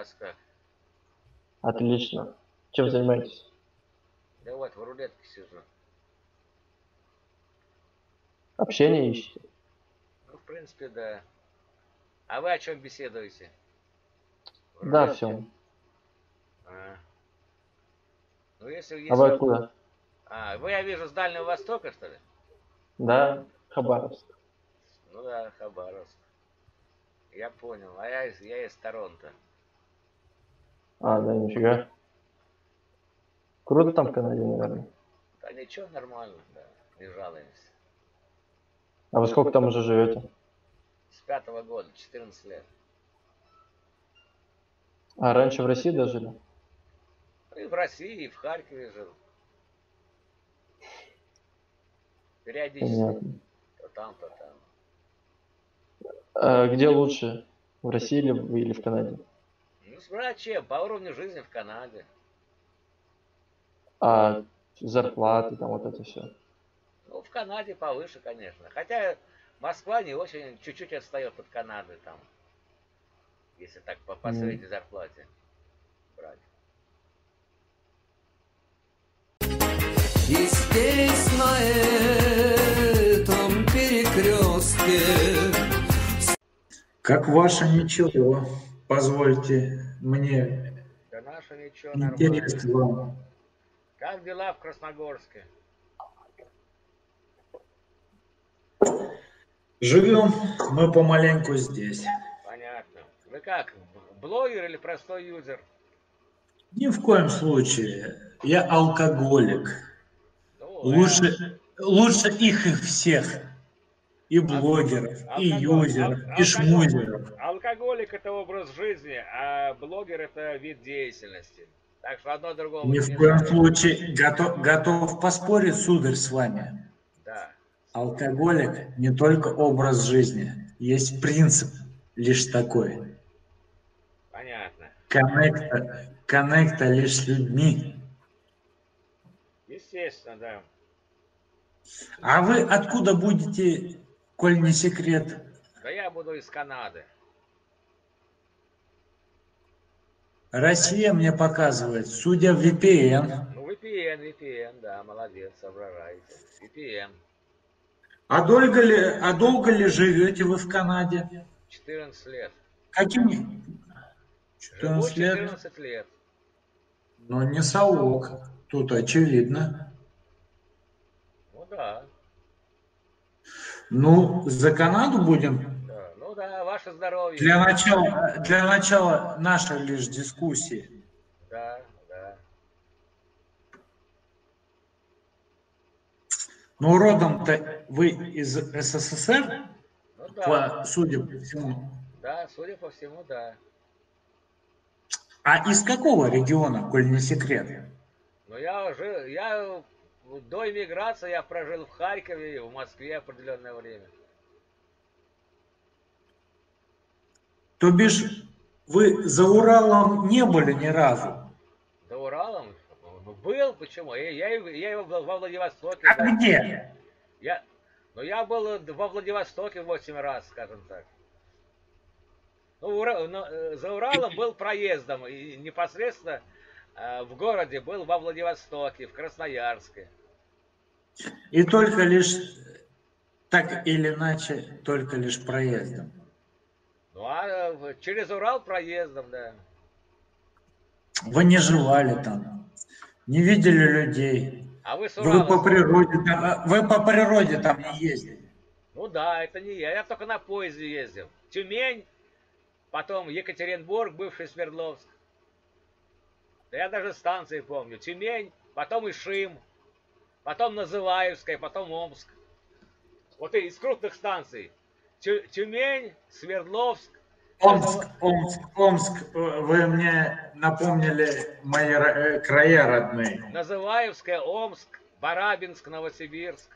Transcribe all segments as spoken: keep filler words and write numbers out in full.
вас как? Отлично. Чем занимаетесь? Да вот, в рулетке сижу. Общение ищете? Ну, в принципе, да. А вы о чем беседуете? В Да, рулетке? все. А. Ну, если, А вы если... откуда? А, вы, я вижу, с Дальнего Востока, что ли? Да, Хабаровск. Ну да, Хабаровск. Я понял. А я, из- я из Торонто. А, да, нифига. Круто там в Канаде, наверное. Да ничего, нормально, да. Не жалуемся. А вы сколько там уже живете? С пятого года, четырнадцать лет. А раньше в России дожили? И в России, и в Харькове жил. Периодически. Понятно. То там, то там. А где лучше? В России или в, или в Канаде? Ну, смотря чем, по уровню жизни в Канаде. А зарплаты, там вот это все. Ну, в Канаде повыше, конечно. Хотя Москва не очень, чуть-чуть отстает от Канады там. Если так по, по средней зарплате брать. И здесь, на этом перекрестке. Как ваше ничего, позвольте мне Да наше ничего, интерес нормально. к вам. Как дела в Красногорске? Живем мы помаленьку здесь. Понятно. Вы как, блогер или простой юзер? Ни в коем случае. Я алкоголик. Ну, Лучше, лучше их и всех. И блогеров, и алкоголь, юзеров, ал- и алкоголь- шмузеров. алкоголик это образ жизни, а блогер это вид деятельности. Так что одно другому Ни не в коем мешает. случае готов, готов поспорить, сударь, с вами. Да. Алкоголик не только образ жизни, есть принцип лишь такой. Понятно. Коннекта, коннекта лишь с людьми. Естественно, да. А вы откуда будете, коль не секрет? Да я буду из Канады. Россия мне показывает, судя в ви пи эн. Ну, ви пи эн, ви пи эн, да, молодец, соображаете. ви пи эн. А долго ли, а долго ли живете вы в Канаде? четырнадцать лет. Какими? Живу четырнадцать лет. четырнадцать лет. Но не совок, тут очевидно. Ну да. Ну, за Канаду будем? Да. Ну да, ваше здоровье. Для начала, для начала нашей лишь дискуссии. Да, да. Ну, родом-то вы из эс эс эс эр, Ну да. по, судя по всему. Да, судя по всему, да. А из какого региона, коль не секрет? Но я жил, я до иммиграции я прожил в Харькове и в Москве определенное время. То бишь, вы за Уралом не были ни разу? За Уралом был, почему? Я, я, я его был во Владивостоке. А да. где? Я, но я был во Владивостоке восемь раз, скажем так. Ну, Ура, ну, за Уралом был проездом, и непосредственно э, в городе был во Владивостоке, в Красноярске. И только лишь, так или иначе, только лишь проездом. Ну, а э, через Урал проездом, да. Вы не жевали там, не видели людей. А вы с Вы Урала? по природе там, вы по природе там не ездили. Ну да, это не я, я только на поезде ездил. Тюмень, потом Екатеринбург, бывший Свердловск. Да я даже станции помню. Тюмень, потом Ишим, потом Называевская, потом Омск. Вот и из крупных станций. Тю, Тюмень, Свердловск. Омск, Омск, Омск, вы мне напомнили мои ро- края родные. Называевская, Омск, Барабинск, Новосибирск.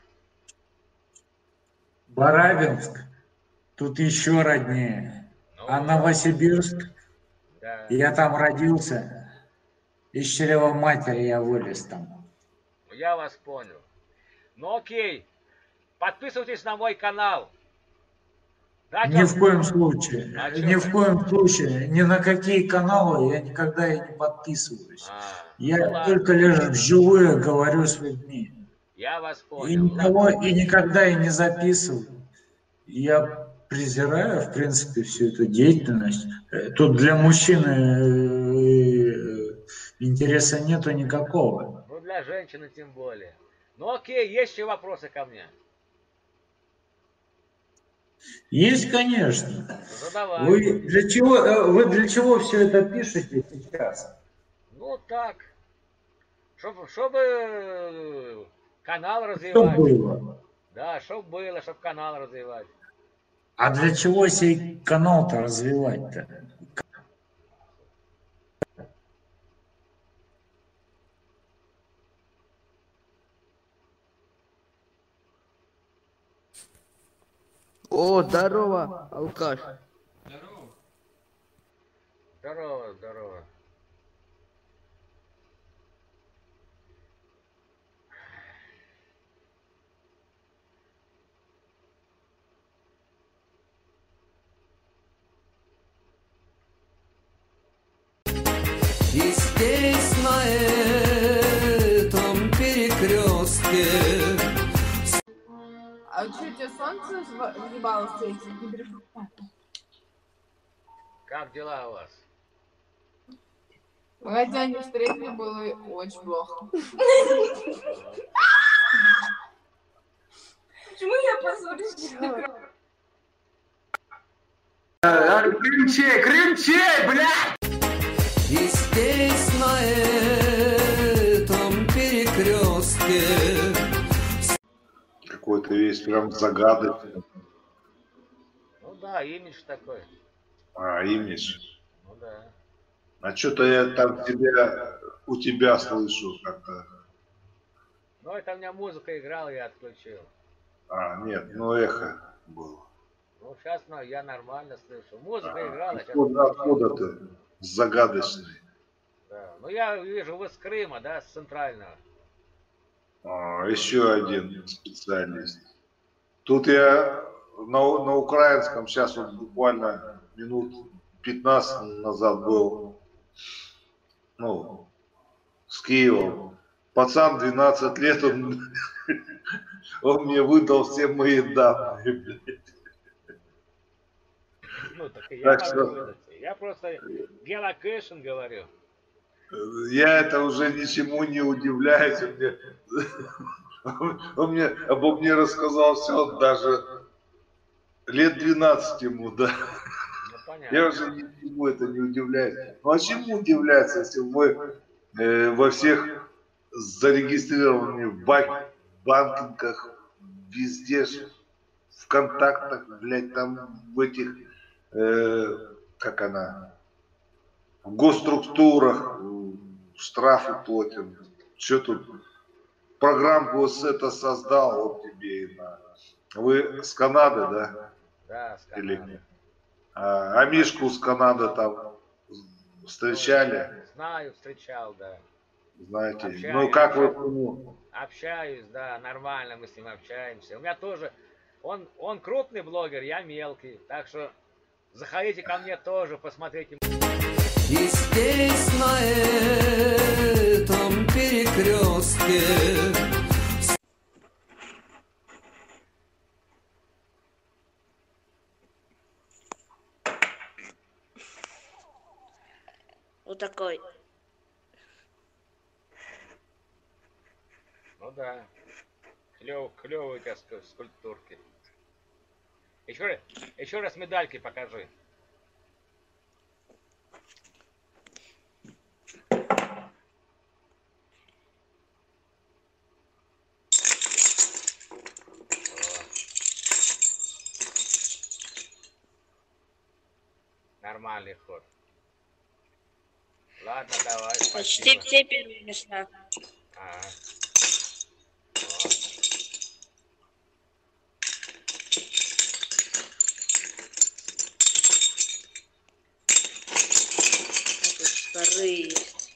Барабинск, тут еще роднее. Ну, А Новосибирск, да. я там родился, из чрева матери я вылез там. Я вас понял. Ну окей, подписывайтесь на мой канал. Да, Ни чё? в коем случае. А чё Ни так? в коем случае. Ни на какие каналы я никогда и не подписываюсь. А, Я ну ладно, только лишь вживую говорю с людьми. я вас И понял. никого Ладно. и никогда и не записываю. Я презираю, в принципе, всю эту деятельность. Э, Тут для мужчины э, интереса нету никакого. Ну, для женщины тем более. Ну, окей, есть еще вопросы ко мне? Есть, конечно. Ну, задавай. Вы для чего, э, вы для чего все это пишете сейчас? Ну, так. Чтобы, чтобы канал Что развивать. было? Да, чтобы было, чтобы канал развивать. А для чего сей канал-то развивать-то? О, здорово, алкаш. Здорово, здорово. И здесь, на этом перекрестке. А что, тебе солнце въебало встретить? Как дела у вас? Мы хотя не встретили, было очень плохо. Почему я позорюсь? Крымчей, крымчей, блядь! И здесь, на этом перекрестке. Какой-то весь прям загадочный. Ну да, имидж такой. А, имидж. Ну да. А что-то я там тебя, у тебя слышу как-то. Ну, это у меня музыка играла, я отключил. А, нет, ну эхо было. Ну, сейчас ну, я нормально слышу. Музыка играла. Сейчас... Откуда, откуда ты? Загадочный. Да. Ну, я вижу, вы с Крыма, да, с центрального. А, еще один специалист. Тут я на, на украинском сейчас вот буквально минут пятнадцать назад был, ну, с Киевом. Пацан двенадцать лет, он, он мне выдал все мои данные. Ну, так и я Так могу что- выдать. Я просто геолокейшн говорю. Я это уже ничему не удивляюсь. Он мне, он мне обо мне рассказал все, даже лет двенадцать ему, да. Ну, понятно. Я уже ничему это не удивляюсь. Ну а чему удивляться, если мы э, во всех зарегистрированы в бак- банкингах, везде ж, в контактах, блядь, там в этих, э, как она, в госструктурах, штрафы платим. Что тут? Программку с это создал, вот тебе и на. Вы с Канады, да? Да, с Или Канады. нет? А, а Мишку с Канады там встречали? Знаю, встречал, да. Знаете? Общаюсь. Ну как вы? Ну, Общаюсь, да, нормально мы с ним общаемся. У меня тоже, он, он крупный блогер, я мелкий. Так что заходите ко мне тоже, посмотрите. И здесь, на этом перекрестке. Вот такой. Ну да. Клев, клевые у тебя ск- скульптурки. Еще, раз- еще раз медальки покажи. О. Нормальный ход. Ладно, давай, Почти спасибо. все первые места. Ага. А тут вторые есть.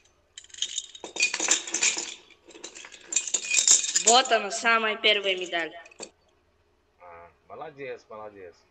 Вот она, самая первая медаль. А, молодец, молодец.